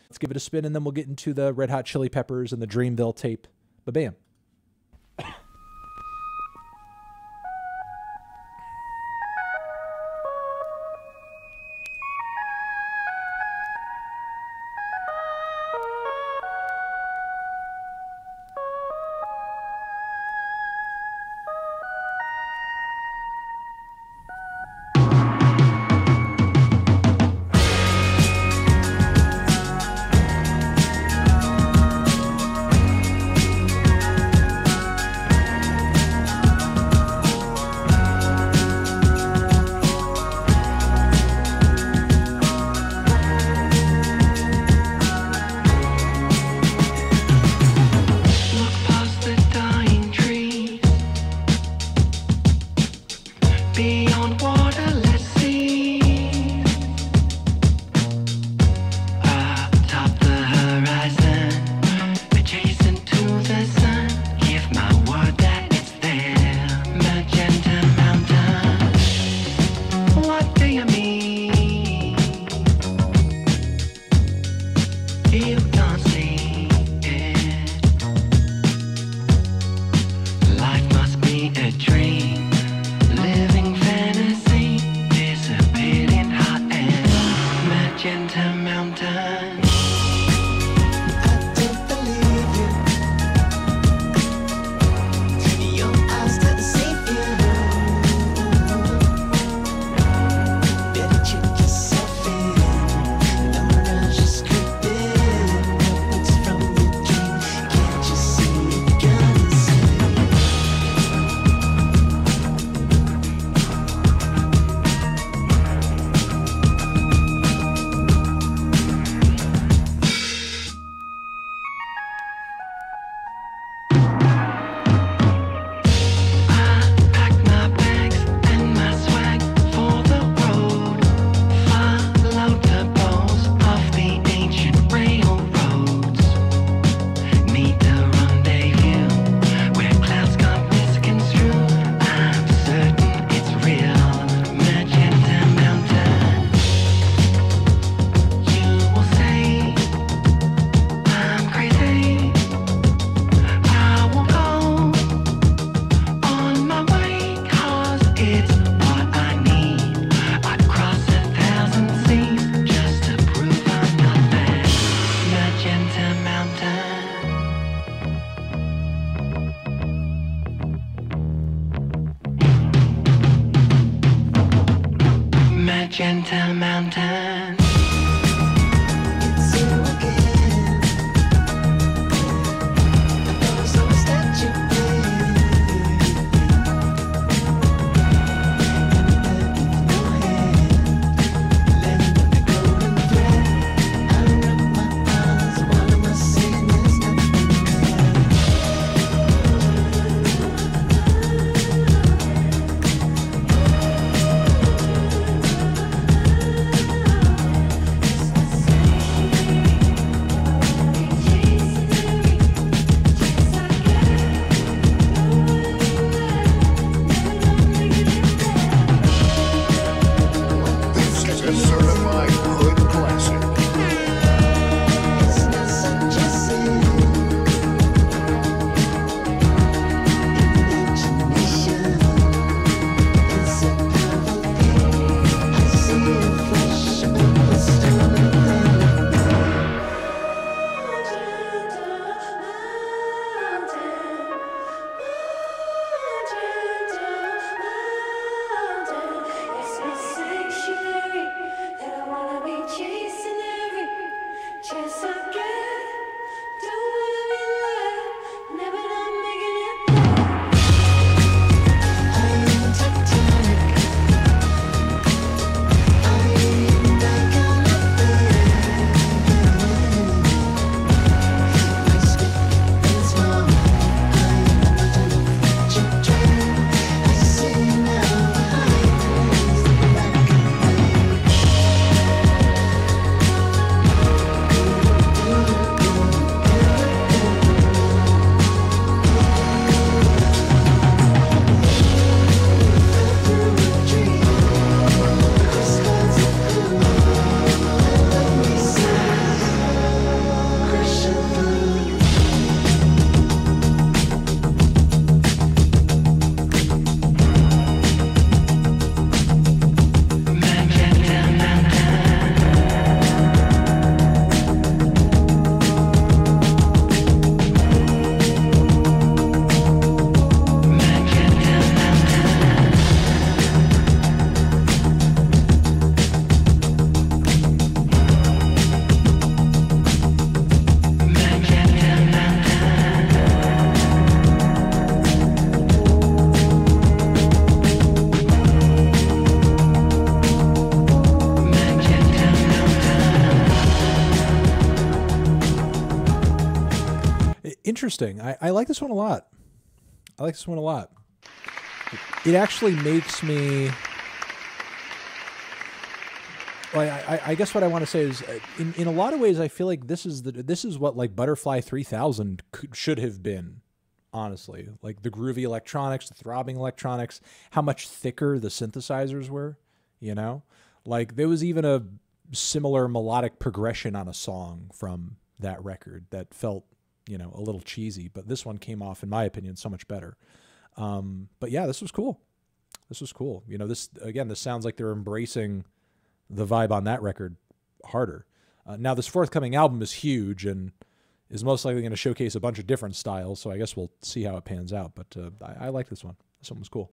Let's give it a spin, and then we'll get into the Red Hot Chili Peppers and the Dreamville tape. Ba-bam. Interesting. I like this one a lot. I like this one a lot. It actually makes me... Well, I guess what I want to say is, in a lot of ways, I feel like this is what like Butterfly 3000 should have been. Honestly, like the groovy electronics, the throbbing electronics, how much thicker the synthesizers were. You know, like there was even a similar melodic progression on a song from that record that felt, you know, a little cheesy, but this one came off, in my opinion, so much better. But yeah, this was cool. This was cool. You know, this sounds like they're embracing the vibe on that record harder. Now, this forthcoming album is huge and is most likely going to showcase a bunch of different styles, so I guess we'll see how it pans out. But I like this one. This one was cool.